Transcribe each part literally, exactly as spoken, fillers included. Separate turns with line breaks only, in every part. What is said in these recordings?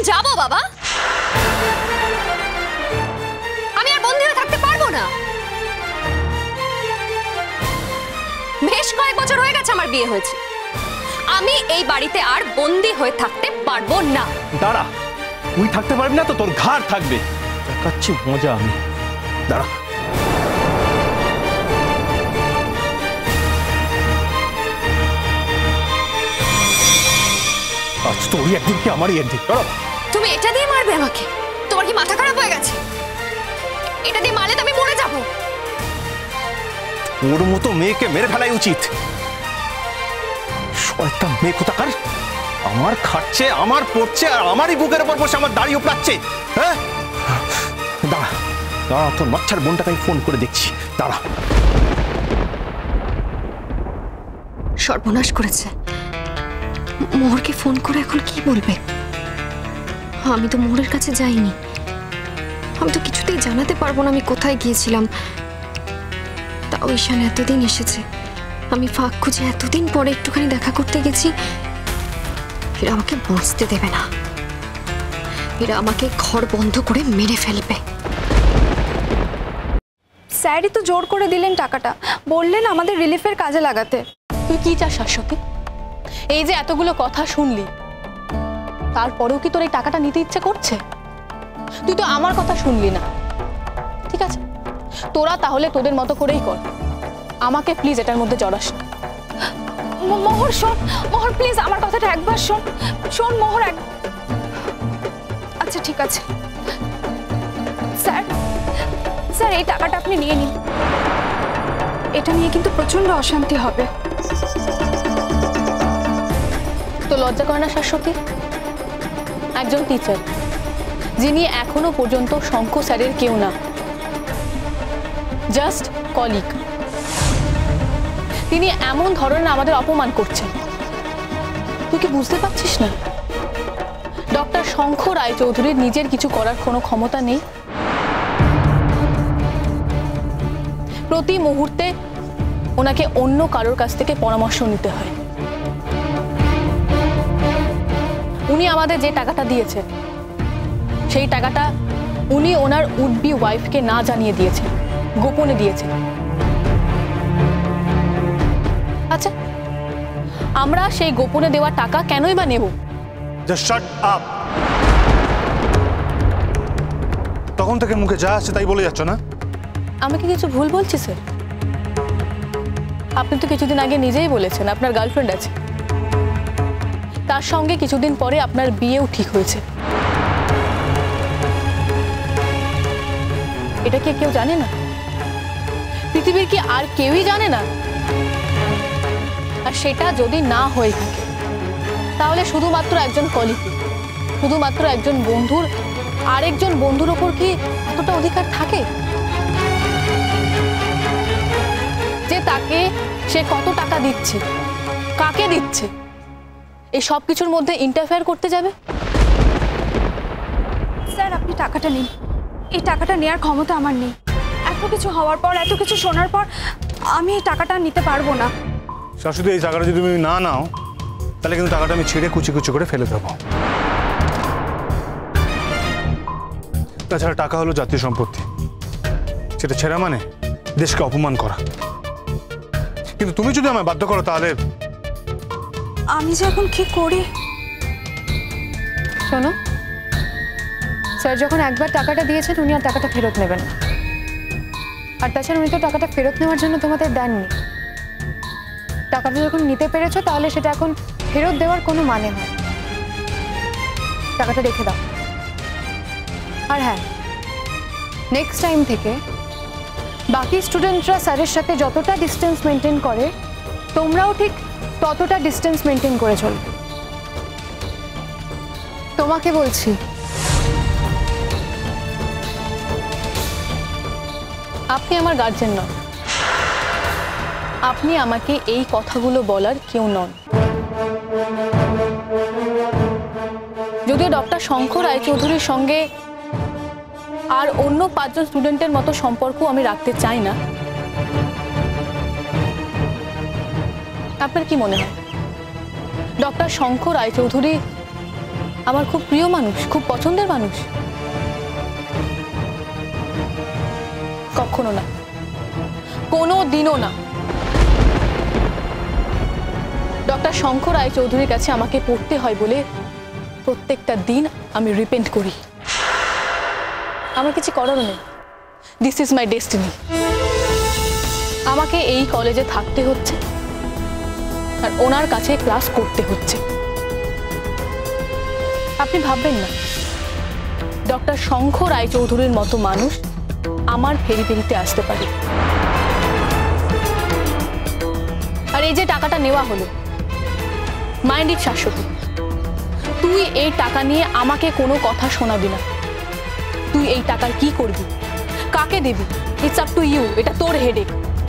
যাব বাবা? আমি আর বন্দী হয়ে থাকতে পারবো না। বেশ কয়েক বছর হয়ে গেছে আমার বিয়ে হয়েছে। আমি এই বাড়িতে আর বন্দী হয়ে থাকতে পারবো না।
দাঁড়া, তুই থাকতে পারবি না তো তোর ঘাড় থাকবে। দেখাচ্ছি মজা আমি। দাঁড়া। আজ তোরই একদিন কি আমারই একদিন।
তুমি এটা দিয়ে মারবে আমাকে? তোমার কি মাথা খারাপ হয়ে গেছে? এটা দিয়ে মারলে তো আমি মরে যাবো।
ওর মতো মেয়েকে মেরে ফেলাই উচিত। শয়তান মেয়ে কোথাকার, আমার খাচ্ছে, আমার পড়ছে, আর আমারই বুকের উপর বসে আমার দাড়ি উপড়াচ্ছে। হ্যাঁ, দাঁড়া দাঁড়া, তোর বাচ্চার বোনটাকে আমি ফোন করে দেখছি। দাঁড়া।
সর্বনাশ করেছে। মোহরকে ফোন করে এখন কি বলবে? আমি তো মোহরের কাছে যাইনি। আমি তো কিছুতেই জানাতে পারবো না আমি কোথায় গিয়েছিলাম। তাও ঈশান এতদিন এসেছে, আমি ফাঁক খুঁজে এতদিন পরে একটুখানি দেখা করতে গেছি। এরা আমাকে বসতে দেবে না, এরা আমাকে ঘর বন্ধ করে মেরে ফেলবে।
স্যারই তো জোর করে দিলেন টাকাটা, বললেন আমাদের রিলিফের কাজে লাগাতে।
তুই কি চাস শাশ্বতী? এই যে এতগুলো কথা শুনলি, তারপরেও কি তোর এই টাকাটা নিতে ইচ্ছে করছে? তুই তো আমার কথা শুনলি না। ঠিক আছে, তোরা তাহলে তোদের মতো করেই কর। আমাকে প্লিজ এটার মধ্যে জড়াস না।
মোহর শোন, মোহর প্লিজ আমার কথাটা একবার শোন। শোন মোহর, এক আচ্ছা ঠিক আছে স্যার। স্যার এই টাকাটা আপনি নিয়ে নিন, এটা নিয়ে কিন্তু প্রচন্ড অশান্তি হবে।
তো লজ্জা করে না শাশ্বতী? একজন টিচার, যিনি এখনো পর্যন্ত শঙ্খ স্যারের কেউ না, জাস্ট কলিগ, তিনি এমন ধরনের আমাদের অপমান করছেন। তুই কি বুঝতে পারছিস না ডক্টর শঙ্খ রায়চৌধুরীর নিজের কিছু করার কোনো ক্ষমতা নেই? প্রতি মুহূর্তে ওনাকে অন্য কারোর কাছ থেকে পরামর্শ নিতে হয়। উনি আমাদের যে টাকাটা দিয়েছেন, সেই টাকাটা উনি ওনার উড বি ওয়াইফকে না জানিয়ে দিয়েছেন, গোপনে দিয়েছেন। আচ্ছা, আমরা সেই গোপনে দেওয়া টাকা কেনই বা নেব?
Just shut up. তখন থেকে মুখে যা আসছে তাই বলে যাচ্ছ না?
আমি কি কিছু ভুল বলছি স্যার? আপনি তো কিছুদিন আগে নিজেই বলেছেন আপনার গার্লফ্রেন্ড আছে, তার সঙ্গে কিছুদিন পরে আপনার বিয়েও ঠিক হয়েছে। এটা কি কেউ জানে না? পৃথিবীর কি আর কেউই জানে না? আর সেটা যদি না হয়ে থাকে, তাহলে শুধুমাত্র একজন কলিগ, শুধুমাত্র একজন বন্ধুর আরেকজন বন্ধুর ওপর কি এতটা অধিকার থাকে যে তাকে সে কত টাকা দিচ্ছে, কাকে দিচ্ছে, এই সব কিছুর মধ্যে ইন্টারফেয়ার করতে যাবে?
স্যার আপনি টাকাটা নিন, এই টাকাটা নেওয়ার ক্ষমতা আমার নেই। এত কিছু হওয়ার পর, এত কিছু শোনার পর আমি এই টাকাটা নিতে পারবো না।
শাশুড়ি, এই টাকাটা যদি তুমি না নাও তাহলে কিন্তু টাকাটা আমি ছিঁড়ে কুচি কুচি করে ফেলে দেবো। তাছাড়া টাকা হলো জাতীয় সম্পত্তি, সেটা ছেঁড়া মানে দেশকে অপমান করা। কিন্তু তুমি যদি আমায় বাধ্য করো তাহলে
আমি যে এখন কি করি?
শোনো স্যার, যখন একবার টাকাটা দিয়েছেন উনি আর টাকাটা ফেরত নেবেন না। আর তাছাড়া উনি তো টাকাটা ফেরত নেওয়ার জন্য তোমাদের দেননি। টাকাটা যখন নিতে পেরেছো তাহলে সেটা এখন ফেরত দেওয়ার কোনো মানে নেই। টাকাটা রেখে দাও। আর হ্যাঁ, নেক্সট টাইম থেকে বাকি স্টুডেন্টরা স্যারের সাথে যতটা ডিস্টেন্স মেনটেন করে, তোমরাও ঠিক ততটা ডিস্টেন্স মেনটেন করে চলবে। তোমাকে বলছি, আপনি আমার গার্জেন নন, আপনি আমাকে এই কথাগুলো বলার কেউ নন। যদিও ডক্টর শঙ্খ রায়চৌধুরীর সঙ্গে আর অন্য পাঁচজন স্টুডেন্টের মতো সম্পর্ক আমি রাখতে চাই না, আপনার কি মনে হয় ডক্টর শঙ্খ রায়চৌধুরী আমার খুব প্রিয় মানুষ, খুব পছন্দের মানুষ? কখনো না, কোনো দিনও না। ডক্টর শঙ্কর রায়চৌধুরীর কাছে আমাকে পড়তে হয় বলে প্রত্যেকটা দিন আমি রিপেন্ট করি। আমার কিছু করার নেই, দিস ইজ মাই ডেস্টিনি। আমাকে এই কলেজে থাকতে হচ্ছে আর ওনার কাছে ক্লাস করতে হচ্ছে। আপনি ভাববেন না ডক্টর শঙ্কর রায়চৌধুরীর মতো মানুষ আমার ফেরি ফেরিতে আসতে পারে। আর এই যে টাকাটা নেওয়া হলো, মাইন্ড ইট শাশ্বতী, তুই এই টাকা নিয়ে আমাকে কোনো কথা শোনাবি না। তুই এই টাকার কি করবি, কাকে দিবি, ইটস আপ টু ইউ। এটা তোর হেডেক।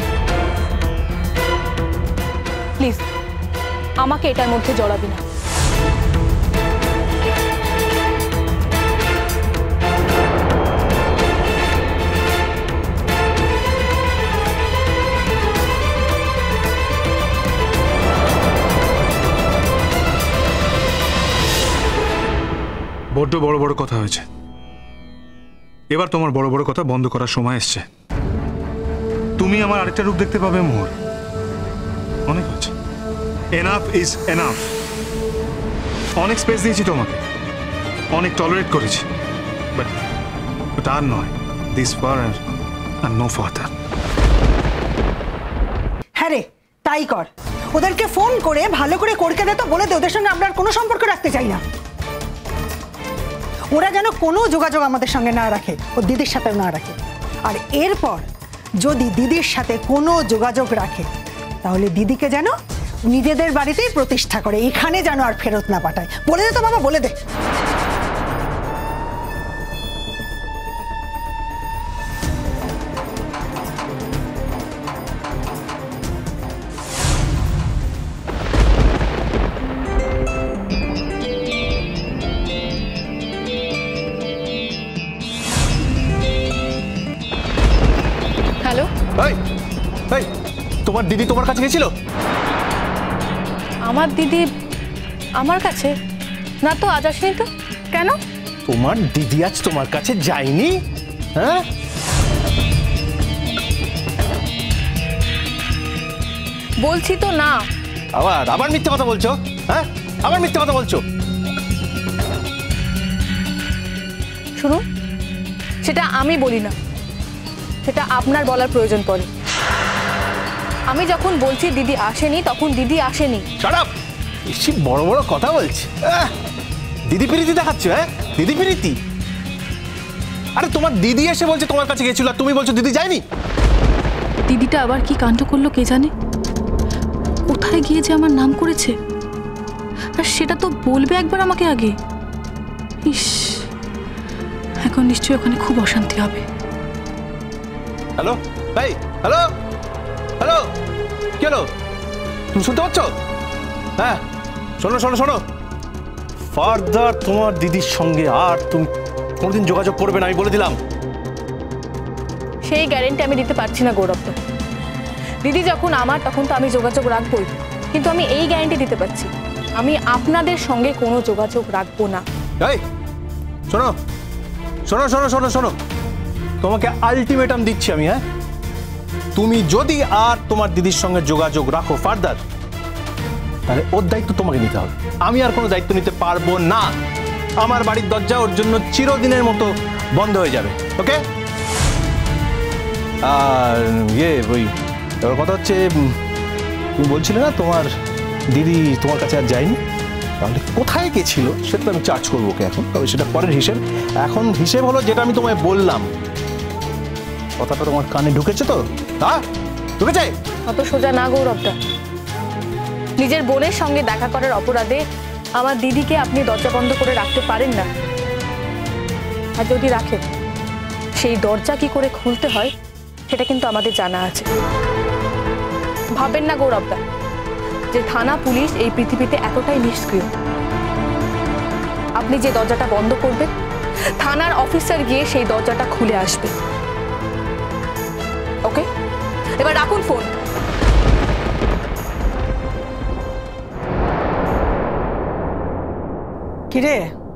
প্লিজ আমাকে এটার মধ্যে জড়াবি না।
বড্ড বড় বড় কথা হয়েছে, এবার তোমার বড় বড় কথা বন্ধ করার সময় এসছে। তুমি আমার আরেকটা রূপ দেখতে পাবে মোহর। অনেক হয়েছে, এনাফ ইজ এনাফ। অনেক স্পেস দিয়েছি তোমাকে, অনেক টলারেট করেছি, বাট বাট আর নয়, দিস ফার আর নো ফার্দার।
হ্যাঁ রে, তাই কর। ওদেরকে ফোন করে ভালো করে কড়কে দে তো, বলে দে ওদের সঙ্গে আমরা আর কোনো সম্পর্ক রাখতে চাই না। ওরা যেন কোনো যোগাযোগ আমাদের সঙ্গে না রাখে, ও দিদির সাথেও না রাখে। আর এরপর যদি দিদির সাথে কোনো যোগাযোগ রাখে তাহলে দিদিকে যেন নিজেদের বাড়িতেই প্রতিষ্ঠা করে, এখানে যেন আর ফেরত না পাঠায়। বলে দে তো বাবা, বলে দে।
হ্যালো,
এই এই তোমার দিদি তোমার কাছে গেছিল?
আমার দিদি আমার কাছে না তো, আজ আসেনি তো। কেন?
তোমার দিদি আজ তোমার কাছে যায়নি? হ্যাঁ,
বলছি তো না।
আবার আবার মিথ্যে কথা বলছো? হ্যাঁ, আবার মিথ্যে কথা বলছো।
শুনুন, সেটা আমি বলি না, সেটা আপনার বলার প্রয়োজন পড়ে। আমি যখন বলছি দিদি আসেনি, তখন দিদি আসেনি।
Shut up! বেশি বড় বড় কথা বলছি। আহ, দিদি প্রীতি দেখাচ্ছ? হ্যাঁ, দিদি প্রীতি? আরে তোমার দিদি এসে বলছে তোমার কাছে গেছিল আর তুমি বলছো দিদি যায়নি।
দিদিটা আবার কি কাণ্ড করলো কে জানে, কোথায় গিয়ে যে আমার নাম করেছে, আর সেটা তো বলবে একবার আমাকে আগে। ইস, এখন নিশ্চয়ই ওখানে খুব অশান্তি হবে।
হ্যালো, ভাই, হ্যালো হ্যালো, কি হলো? তুমি শুনতে পাচ্ছ? হ্যাঁ, শোনো শোনো শোনো, ফার্দার তোমার দিদির সঙ্গে আর তুমি কোনোদিন যোগাযোগ করবে না, আমি বলে দিলাম।
সেই গ্যারেন্টি আমি দিতে পারছি না গৌরবদা। দিদি যখন আমার, তখন তো আমি যোগাযোগ রাখবোই, কিন্তু আমি এই গ্যারেন্টি দিতে পারছি, আমি আপনাদের সঙ্গে কোনো যোগাযোগ রাখবো না।
এই শোনো শোনো শোনো শোনো শোনো, তোমাকে আলটিমেটাম দিচ্ছি আমি। হ্যাঁ, তুমি যদি আর তোমার দিদির সঙ্গে যোগাযোগ রাখো ফার্দার, তাহলে ওর দায়িত্ব তোমাকে নিতে হবে। আমি আর কোনো দায়িত্ব নিতে পারবো না। আমার বাড়ির দরজা ওর জন্য চিরদিনের মতো বন্ধ হয়ে যাবে। ওকে? আর ইয়ে ওই এবার কথা হচ্ছে, তুমি বলছিলে না তোমার দিদি তোমার কাছে আর যায়নি, তাহলে কোথায় গেছিল সেটা আমি চার্জ করবো ওকে এখন, তবে সেটা পরের হিসেব। এখন হিসেব হলো যেটা আমি তোমায় বললাম। কথাটা তোমার কানে ঢুকেছে তো? হ্যাঁ, ঢুকেছে?
অত সোজা না গৌরবদা। নিজের বোনের সঙ্গে দেখা করার অপরাধে আমার দিদিকে আপনি দরজা বন্ধ করে রাখতে পারেন না। আর যদি রাখেন, সেই দরজা কি করে খুলতে হয় সেটা কিন্তু আমাদের জানা আছে। ভাবেন না গৌরবদা যে থানা পুলিশ এই পৃথিবীতে এতটাই নিষ্ক্রিয়। আপনি যে দরজাটা বন্ধ করবেন, থানার অফিসার গিয়ে সেই দরজাটা খুলে আসবে। ওকে, এবার রাখুন ফোন।
কিরে,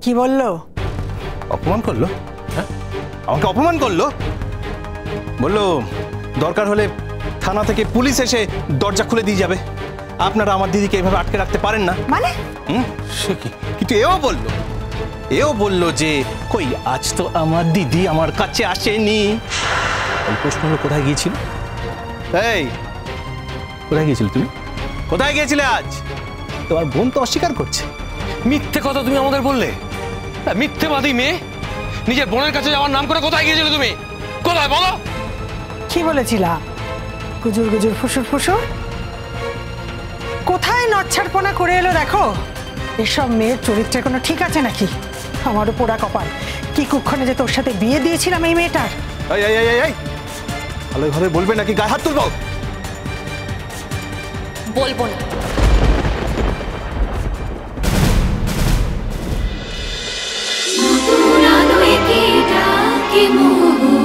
কি বললো?
অপমান করলো? হ্যাঁ, আমাকে অপমান করলো। বললো দরকার হলে থানা থেকে পুলিশ এসে দরজা খুলে দিয়ে যাবে, আপনারা আমার দিদিকে এইভাবে আটকে রাখতে পারেন না।
মানে
হুম, সে কি? কিন্তু এও বললো এও বললো যে কই আজ তো আমার দিদি আমার কাছে আসেনি। এই প্রশ্ন হলো কোথায় গিয়েছিল? এই কোথায় গিয়েছিল তুমি? কোথায় গিয়েছিলে আজ? তোমার বোন তো অস্বীকার করছে।
মিথ্যে কথা তুমি আমাদের বললে, মিথ্যেবাদী মেয়ে। নিজের বোনের কাছে যাওয়ার নাম করে কোথায় গিয়েছিলে তুমি? কোথায় বলো?
কি বলেছিলাম? গুজুর গুজুর ফুসুর ফুসুর। কোথায় নচ্ছারপনা করে এলো দেখো। এসব মেয়ের চরিত্রের কোনো ঠিক আছে নাকি? আমারও পোড়া কপাল, কি কুক্ষণে যে তোর সাথে বিয়ে দিয়েছিলাম এই মেয়েটার।
এই এই এই এই ভালোভাবে বলবে নাকি গায়ে হাত তুলবো?
বলবো না।
নতুন আলোয় কে ডাকে মোহ